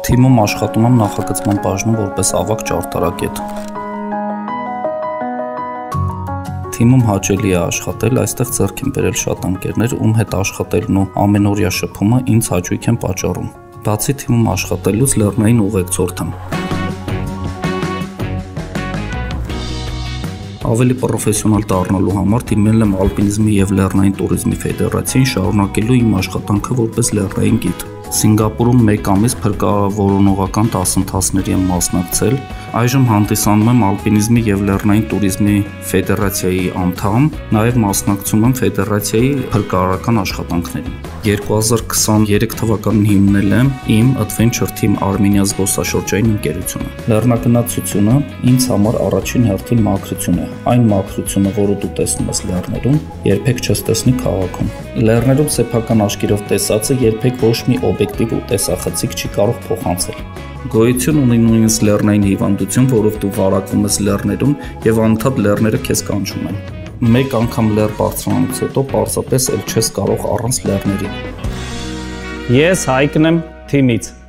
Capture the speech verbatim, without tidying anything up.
Թիմում աշխատում եմ նախագծման բաժնում որպես ավագ ճարտարագետ։ Թիմում հաճելի է աշխատել, այստեղ ձեռք են բերել շատ ընկերներ, ում հետ աշխատելն ու ամենօրյա շփումը ինձ հաճույք են պատճառում։ Բացի թիմում աշխատելուց լեռնային ուղեկցորդ եմ։ Ավելի պրոֆեսիոնալ դառնալու համար դիմել եմ Ալպինիզմի և լեռնային տուրիզմի ֆեդերացիային, շարունակելու իմ աշխատանքը որպես լեռնային գիդ։ Սինգապուրում մեկ ամիս փրկավորողական դասընթացների եմ մասնակցել, այժմ հանդիսանում եմ Ալպինիզմի և լեռնային տուրիզմի ֆեդերացիայի անդամ, նաև մասնակցում եմ ֆեդերացիայի փրկարարական աշխատանքներին։ երկու հազար քսաներեք թվականին հիմնել եմ իմ Adventure Team Armenia զբոսաշրջային ընկերությունը։ Լեռնագնացությունը ինձ համար առաջին հերթին մաքրություն է, այն մաքրությունը, որը դու տեսնում ես լեռներում, երբեք չես տեսնի քաղաքում։ Լեռներում սեփական աչքերով տեսածը երբեք ոչ մի օբյեկտիվ ու տեսախցիկ չի կարող փոխանցել։ Գոյություն ունի նույնիսկ լեռնային հիվանդություն, որով դու վարակվում ես լեռներում և անընդհատ լեռները քեզ կանչում են։ Մեկ անգամ լեռ բարձրանալուց հետո պարզապես էլ չես կարող առանց լեռների։ Ես Հայկն եմ թիմից։